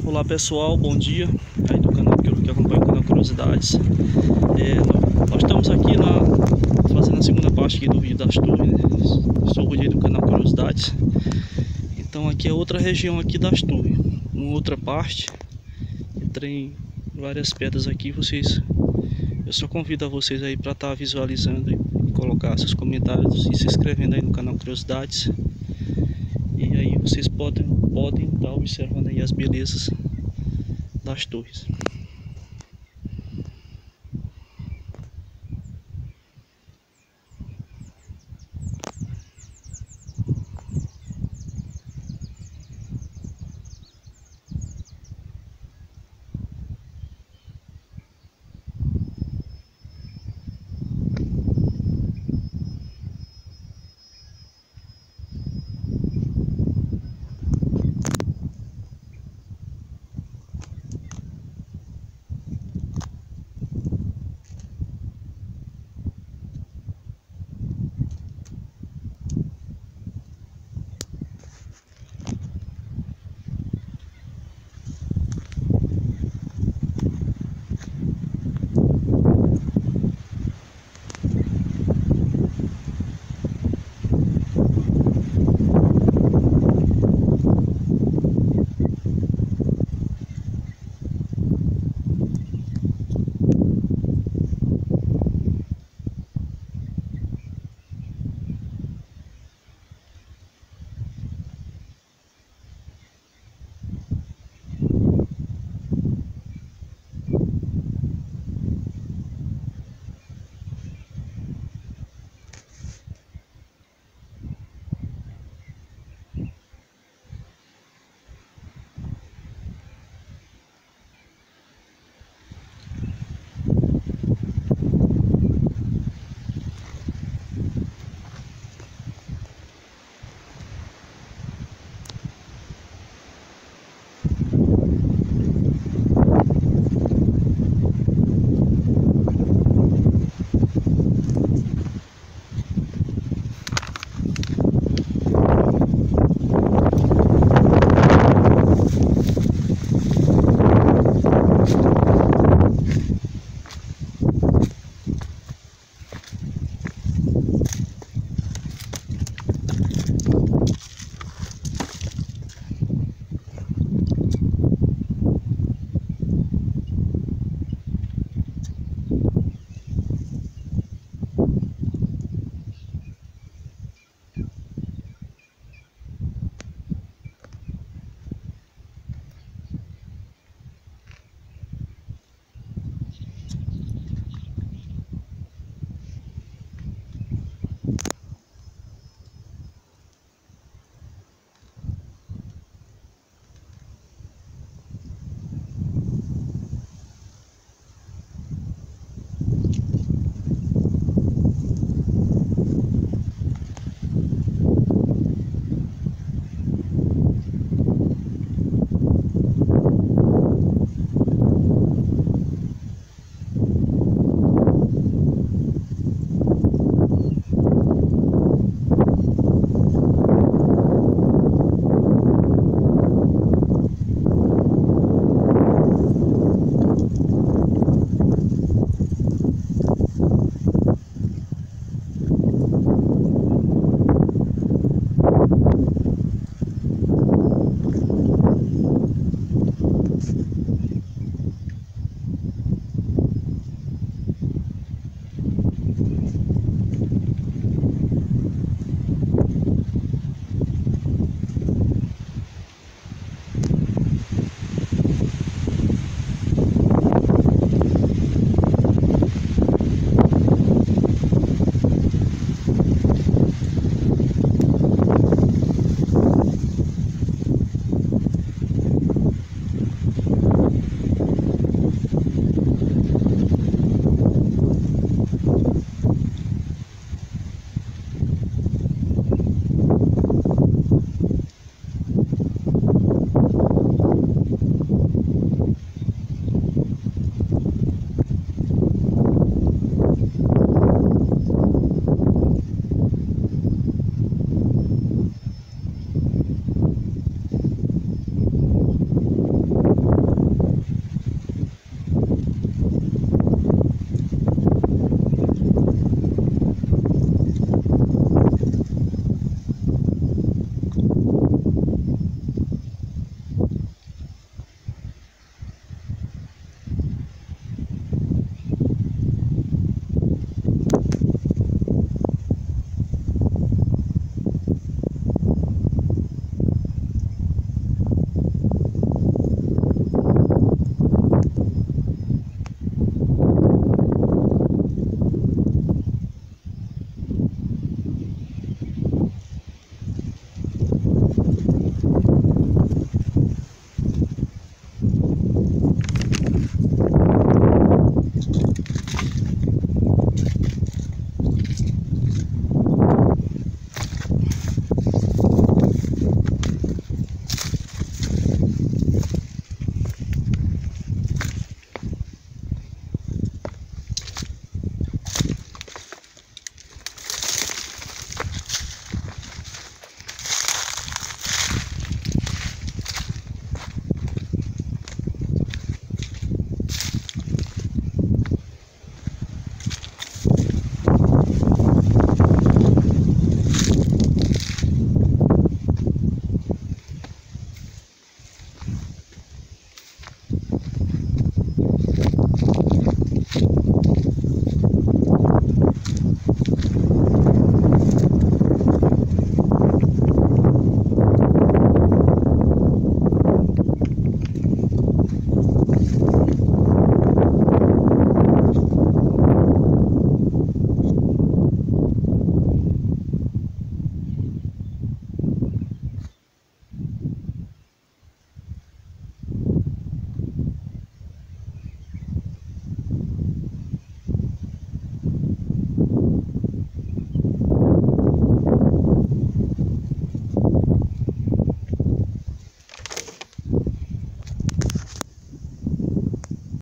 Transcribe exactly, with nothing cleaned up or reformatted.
Olá pessoal, bom dia aí do canal que acompanha o canal Curiosidades. É, nós estamos aqui na, fazendo a segunda parte aqui do vídeo das torres, né? Sou o do canal Curiosidades. Então aqui é outra região aqui das torres, uma outra parte. Entrei em várias pedras aqui, vocês, eu só convido a vocês aí para estar tá visualizando e colocar seus comentários e se inscrevendo aí no canal Curiosidades. E aí vocês podem podem estar observando aí as belezas das torres.